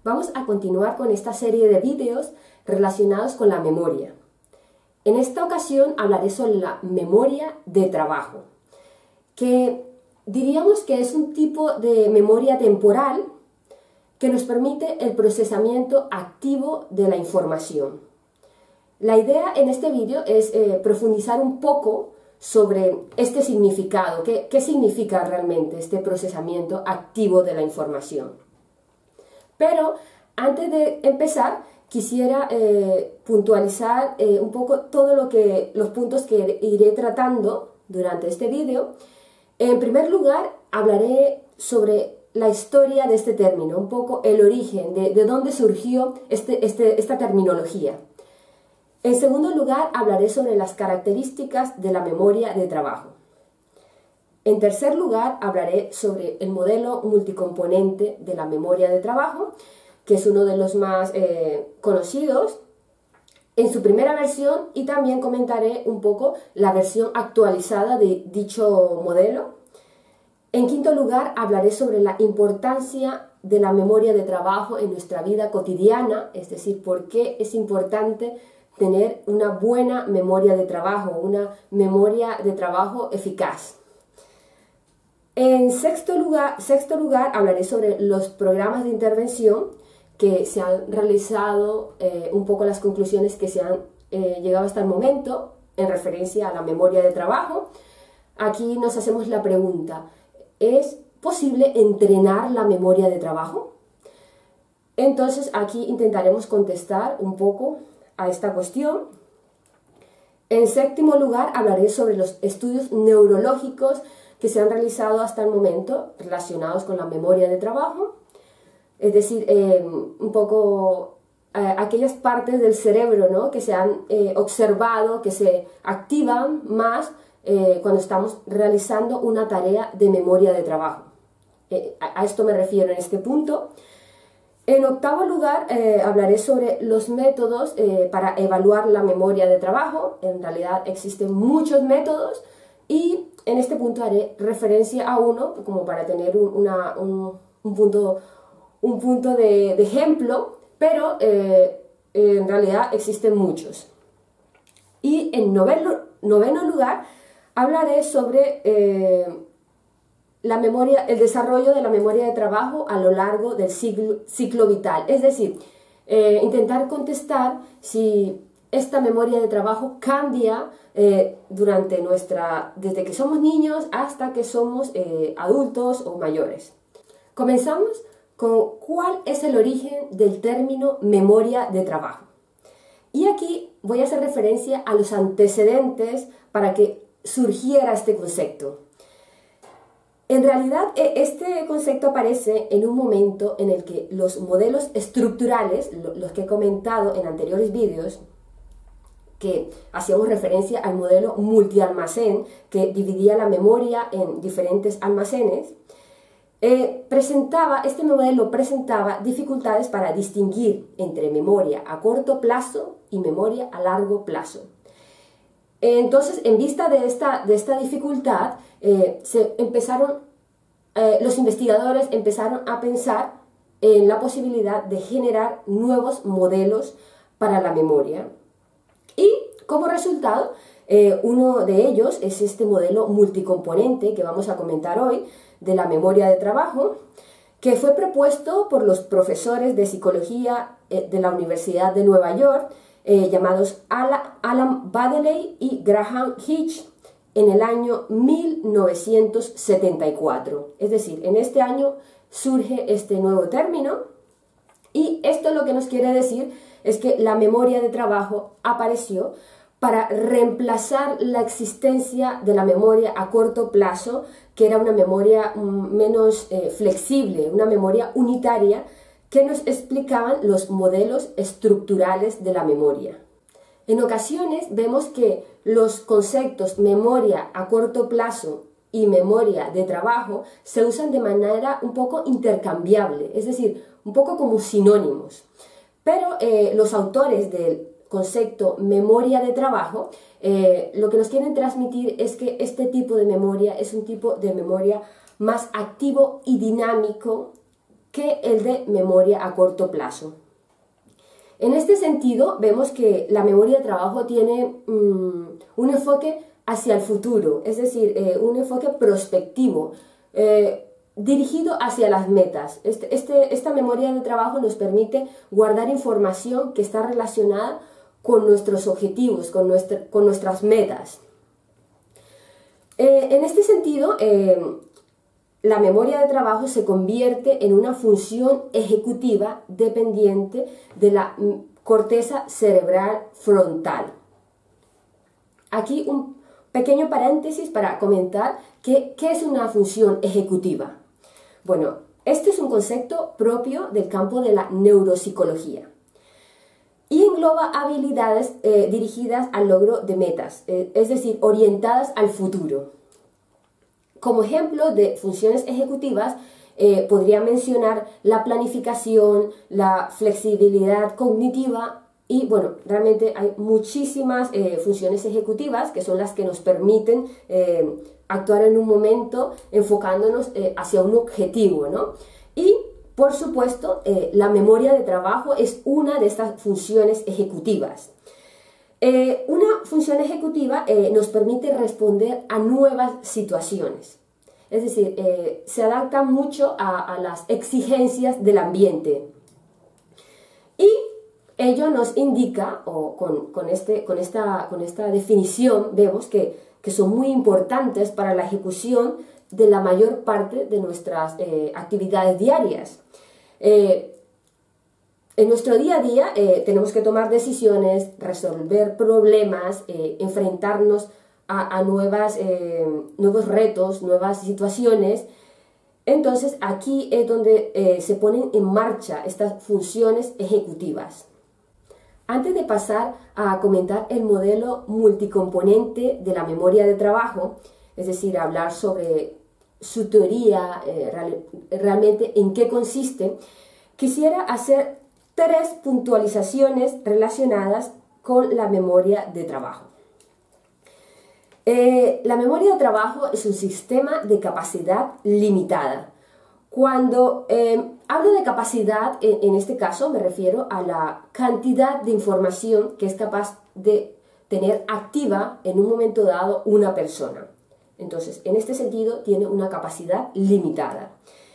Vamos a continuar con esta serie de vídeos relacionados con la memoria. En esta ocasión hablaré sobre la memoria de trabajo, que diríamos que es un tipo de memoria temporal que nos permite el procesamiento activo de la información. La idea en este vídeo es profundizar un poco sobre este significado, qué significa realmente este procesamiento activo de la información. Pero antes de empezar, quisiera puntualizar un poco los puntos que iré tratando durante este vídeo. En primer lugar, hablaré sobre la historia de este término, un poco el origen, de dónde surgió esta terminología. En segundo lugar, hablaré sobre las características de la memoria de trabajo. En tercer lugar, hablaré sobre el modelo multicomponente de la memoria de trabajo, que es uno de los más conocidos en su primera versión, y también comentaré un poco la versión actualizada de dicho modelo. En quinto lugar, hablaré sobre la importancia de la memoria de trabajo en nuestra vida cotidiana, es decir, por qué es importante tener una buena memoria de trabajo, una memoria de trabajo eficaz. En sexto lugar, hablaré sobre los programas de intervención que se han realizado, un poco las conclusiones que se han llegado hasta el momento en referencia a la memoria de trabajo. Aquí nos hacemos la pregunta, ¿es posible entrenar la memoria de trabajo? Entonces aquí intentaremos contestar un poco a esta cuestión. En séptimo lugar, hablaré sobre los estudios neurológicos que se han realizado hasta el momento relacionados con la memoria de trabajo, es decir, un poco aquellas partes del cerebro, ¿no?, que se han observado, que se activan más cuando estamos realizando una tarea de memoria de trabajo. A esto me refiero en este punto. En octavo lugar, hablaré sobre los métodos para evaluar la memoria de trabajo. En realidad existen muchos métodos y en este punto haré referencia a uno como para tener un punto de ejemplo, pero en realidad existen muchos. Y en noveno lugar, hablaré sobre el desarrollo de la memoria de trabajo a lo largo del ciclo vital. Es decir, intentar contestar si esta memoria de trabajo cambia desde que somos niños hasta que somos adultos o mayores. Comenzamos con cuál es el origen del término memoria de trabajo. Y aquí voy a hacer referencia a los antecedentes para que surgiera este concepto. En realidad, este concepto aparece en un momento en el que los modelos estructurales, los que he comentado en anteriores vídeos, que hacíamos referencia al modelo multialmacén, que dividía la memoria en diferentes almacenes, este modelo presentaba dificultades para distinguir entre memoria a corto plazo y memoria a largo plazo. Entonces, en vista de esta dificultad, los investigadores empezaron a pensar en la posibilidad de generar nuevos modelos para la memoria. Y como resultado, uno de ellos es este modelo multicomponente que vamos a comentar hoy de la memoria de trabajo, que fue propuesto por los profesores de psicología de la Universidad de Nueva York, llamados Alan Baddeley y Graham Hitch, en el año 1974. Es decir, en este año surge este nuevo término, y esto lo que nos quiere decir es que la memoria de trabajo apareció para reemplazar la existencia de la memoria a corto plazo, que era una memoria menos flexible, una memoria unitaria, que nos explicaban los modelos estructurales de la memoria. En ocasiones vemos que los conceptos memoria a corto plazo y memoria de trabajo se usan de manera un poco intercambiable, es decir, un poco como sinónimos. Pero los autores del concepto memoria de trabajo lo que nos quieren transmitir es que este tipo de memoria es un tipo de memoria más activo y dinámico que el de memoria a corto plazo. En este sentido, vemos que la memoria de trabajo tiene un enfoque hacia el futuro, es decir, un enfoque prospectivo, dirigido hacia las metas. Esta memoria de trabajo nos permite guardar información que está relacionada con nuestros objetivos, con nuestras metas. En este sentido, la memoria de trabajo se convierte en una función ejecutiva dependiente de la corteza cerebral frontal. Aquí un pequeño paréntesis para comentar qué es una función ejecutiva. Bueno, este es un concepto propio del campo de la neuropsicología y engloba habilidades dirigidas al logro de metas, es decir, orientadas al futuro. Como ejemplo de funciones ejecutivas, podría mencionar la planificación, la flexibilidad cognitiva y, bueno, realmente hay muchísimas funciones ejecutivas que son las que nos permiten actuar en un momento enfocándonos hacia un objetivo, ¿no? Y, por supuesto, la memoria de trabajo es una de estas funciones ejecutivas. Una función ejecutiva nos permite responder a nuevas situaciones. Es decir, se adapta mucho a las exigencias del ambiente. Y ello nos indica, o con esta definición, vemos que son muy importantes para la ejecución de la mayor parte de nuestras actividades diarias. En nuestro día a día tenemos que tomar decisiones, resolver problemas, enfrentarnos a nuevos retos, nuevas situaciones. Entonces aquí es donde se ponen en marcha estas funciones ejecutivas. Antes de pasar a comentar el modelo multicomponente de la memoria de trabajo, es decir, hablar sobre su teoría, realmente en qué consiste, quisiera hacer 3 puntualizaciones relacionadas con la memoria de trabajo. La memoria de trabajo es un sistema de capacidad limitada. Cuando hablo de capacidad, en este caso me refiero a la cantidad de información que es capaz de tener activa en un momento dado una persona. Entonces, en este sentido, tiene una capacidad limitada.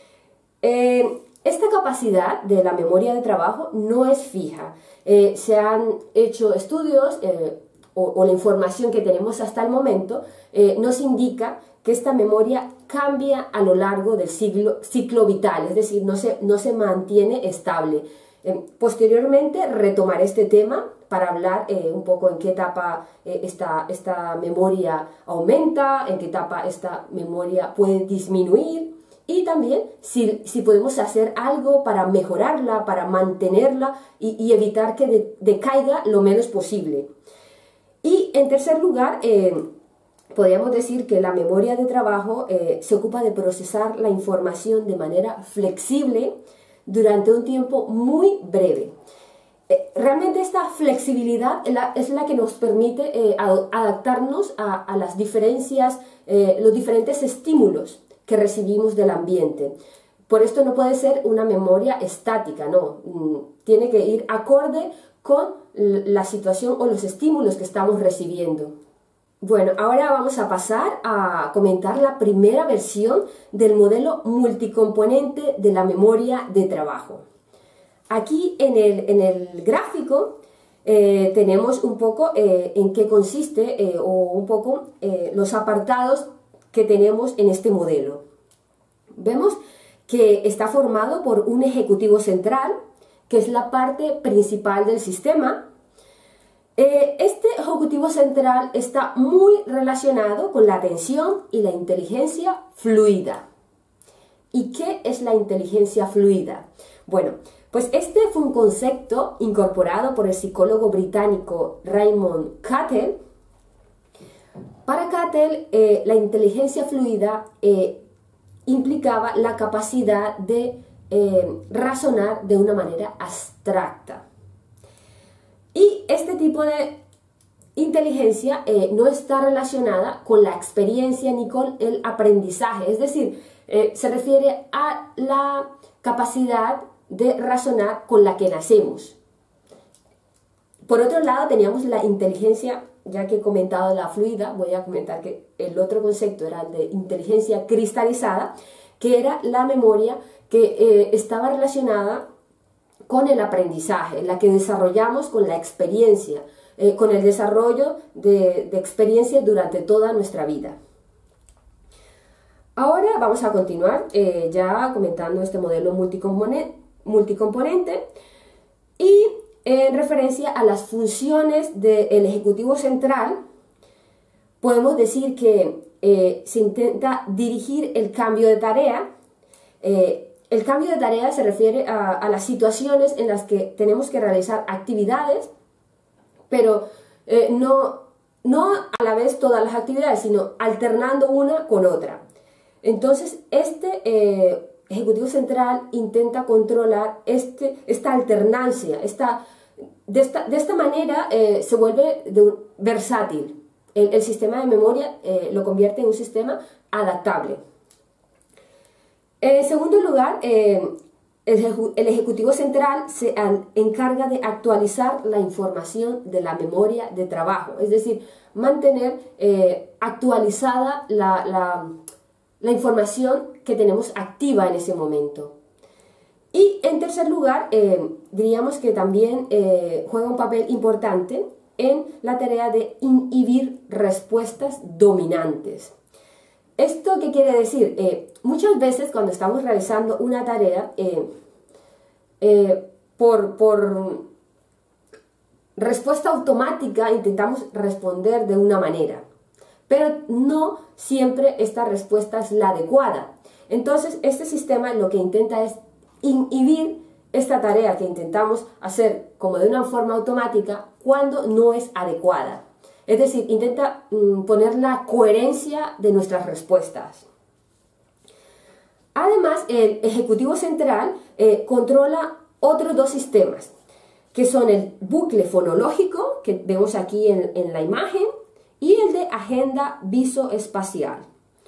Esta capacidad de la memoria de trabajo no es fija. Se han hecho estudios o la información que tenemos hasta el momento nos indica que esta memoria cambia a lo largo del ciclo vital, es decir, no se mantiene estable. Posteriormente retomaré este tema para hablar un poco en qué etapa esta memoria aumenta, en qué etapa esta memoria puede disminuir y también si podemos hacer algo para mejorarla, para mantenerla y evitar que decaiga lo menos posible. Y en tercer lugar, podríamos decir que la memoria de trabajo se ocupa de procesar la información de manera flexible durante un tiempo muy breve. Realmente esta flexibilidad es la que nos permite adaptarnos a las diferencias, los diferentes estímulos que recibimos del ambiente. Por esto no puede ser una memoria estática, no, tiene que ir acorde con la situación o los estímulos que estamos recibiendo. Bueno, ahora vamos a pasar a comentar la primera versión del modelo multicomponente de la memoria de trabajo. Aquí en el gráfico tenemos un poco en qué consiste o un poco los apartados que tenemos en este modelo. Vemos que está formado por un ejecutivo central, que es la parte principal del sistema. Este ejecutivo central está muy relacionado con la atención y la inteligencia fluida. ¿Y qué es la inteligencia fluida? Bueno, pues este fue un concepto incorporado por el psicólogo británico Raymond Cattell. Para Cattell, la inteligencia fluida implicaba la capacidad de razonar de una manera abstracta. Y este tipo de inteligencia no está relacionada con la experiencia ni con el aprendizaje, es decir, se refiere a la capacidad de razonar con la que nacemos. Por otro lado, teníamos la inteligencia, ya que he comentado la fluida, voy a comentar que el otro concepto era el de inteligencia cristalizada, que era la memoria que estaba relacionada con el aprendizaje, la que desarrollamos con la experiencia, con el desarrollo de experiencias durante toda nuestra vida. Ahora vamos a continuar ya comentando este modelo multicomponente y en referencia a las funciones del Ejecutivo Central, podemos decir que se intenta dirigir el cambio de tarea. El cambio de tarea se refiere a las situaciones en las que tenemos que realizar actividades, pero no a la vez todas las actividades, sino alternando una con otra. Entonces, este Ejecutivo Central intenta controlar esta alternancia. De esta manera se vuelve versátil. El sistema de memoria lo convierte en un sistema adaptable. En segundo lugar, el Ejecutivo Central se encarga de actualizar la información de la memoria de trabajo, es decir, mantener actualizada la información que tenemos activa en ese momento. Y en tercer lugar, diríamos que también juega un papel importante en la tarea de inhibir respuestas dominantes. ¿Esto qué quiere decir? Muchas veces cuando estamos realizando una tarea, por respuesta automática intentamos responder de una manera, pero no siempre esta respuesta es la adecuada. Entonces, este sistema lo que intenta es inhibir esta tarea que intentamos hacer como de una forma automática cuando no es adecuada. Es decir, intenta poner la coherencia de nuestras respuestas. Además, el Ejecutivo Central controla otros dos sistemas, que son el bucle fonológico, que vemos aquí en la imagen, y el de agenda visoespacial.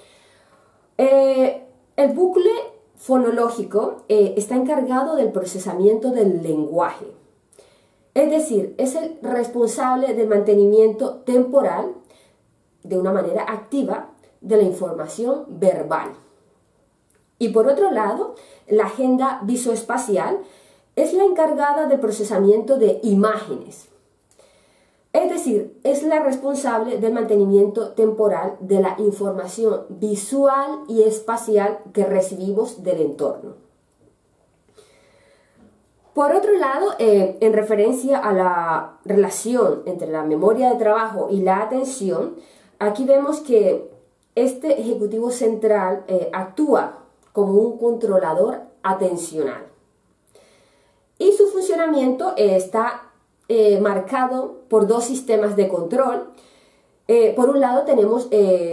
El bucle fonológico está encargado del procesamiento del lenguaje. Es decir, es el responsable del mantenimiento temporal, de una manera activa, de la información verbal. Y por otro lado, la agenda visoespacial es la encargada del procesamiento de imágenes. Es decir, es la responsable del mantenimiento temporal de la información visual y espacial que recibimos del entorno. Por otro lado, en referencia a la relación entre la memoria de trabajo y la atención, aquí vemos que este Ejecutivo Central actúa como un controlador atencional. Y su funcionamiento está marcado por dos sistemas de control. Por un lado tenemos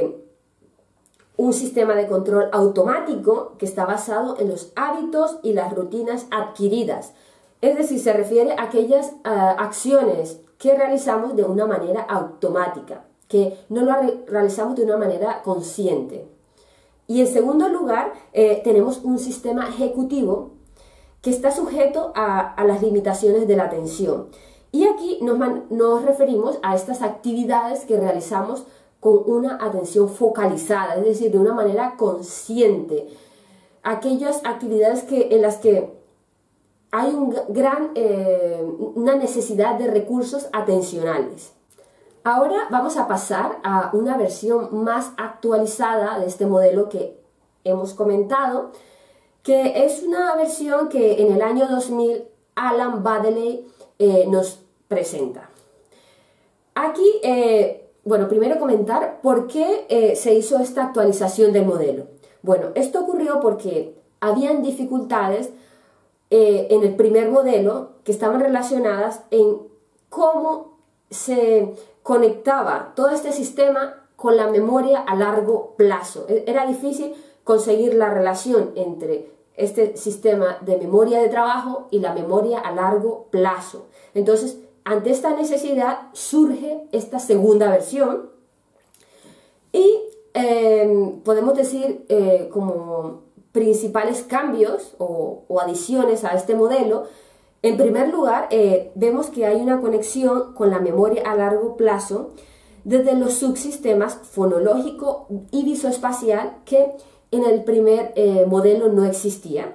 un sistema de control automático que está basado en los hábitos y las rutinas adquiridas. Es decir, se refiere a aquellas acciones que realizamos de una manera automática, que no lo realizamos de una manera consciente. Y en segundo lugar, tenemos un sistema ejecutivo que está sujeto a las limitaciones de la atención. Y aquí nos referimos a estas actividades que realizamos con una atención focalizada, es decir, de una manera consciente. Aquellas actividades en las que hay una necesidad de recursos atencionales. Ahora vamos a pasar a una versión más actualizada de este modelo que hemos comentado, que es una versión que en el año 2000 Alan Baddeley nos presenta. Aquí, bueno, primero comentar por qué se hizo esta actualización del modelo. Bueno, esto ocurrió porque habían dificultades en el primer modelo que estaban relacionadas en cómo se conectaba todo este sistema con la memoria a largo plazo. Era difícil conseguir la relación entre este sistema de memoria de trabajo y la memoria a largo plazo. Entonces, ante esta necesidad surge esta segunda versión y podemos decir como principales cambios o adiciones a este modelo. En primer lugar, vemos que hay una conexión con la memoria a largo plazo desde los subsistemas fonológico y visoespacial que en el primer modelo no existía.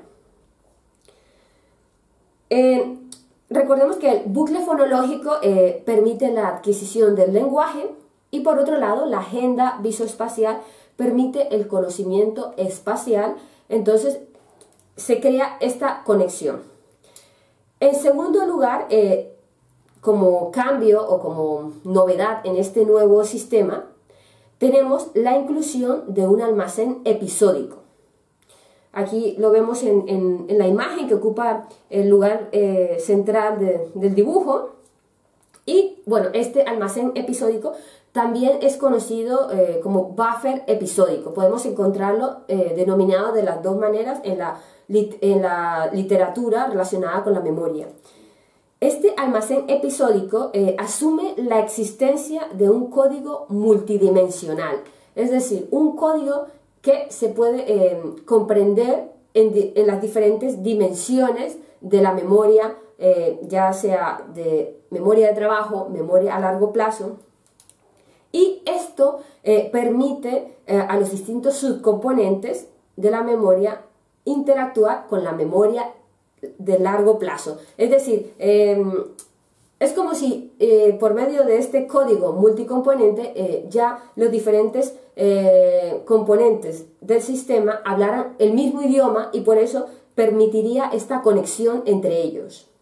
Recordemos que el bucle fonológico permite la adquisición del lenguaje y por otro lado la agenda visoespacial permite el conocimiento espacial, entonces se crea esta conexión. En segundo lugar, como cambio o como novedad en este nuevo sistema, tenemos la inclusión de un almacén episódico. Aquí lo vemos en la imagen que ocupa el lugar central del dibujo. Y bueno, este almacén episódico también es conocido como buffer episódico. Podemos encontrarlo denominado de las dos maneras en la literatura relacionada con la memoria. Este almacén episódico asume la existencia de un código multidimensional, es decir, un código que se puede comprender en las diferentes dimensiones de la memoria, ya sea de memoria de trabajo, memoria a largo plazo, y esto permite a los distintos subcomponentes de la memoria interactuar con la memoria de largo plazo. Es decir, es como si por medio de este código multicomponente ya los diferentes componentes del sistema hablaran el mismo idioma y por eso permitiría esta conexión entre ellos.